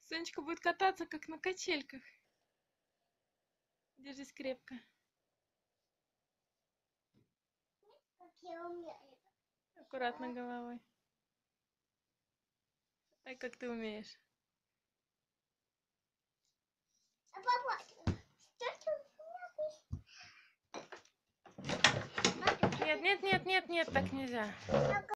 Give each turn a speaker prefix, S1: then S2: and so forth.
S1: Сонечка будет кататься, как на качельках. Держись крепко. Аккуратно головой. Ай, как ты умеешь. Нет, нет, нет, нет, нет, так нельзя.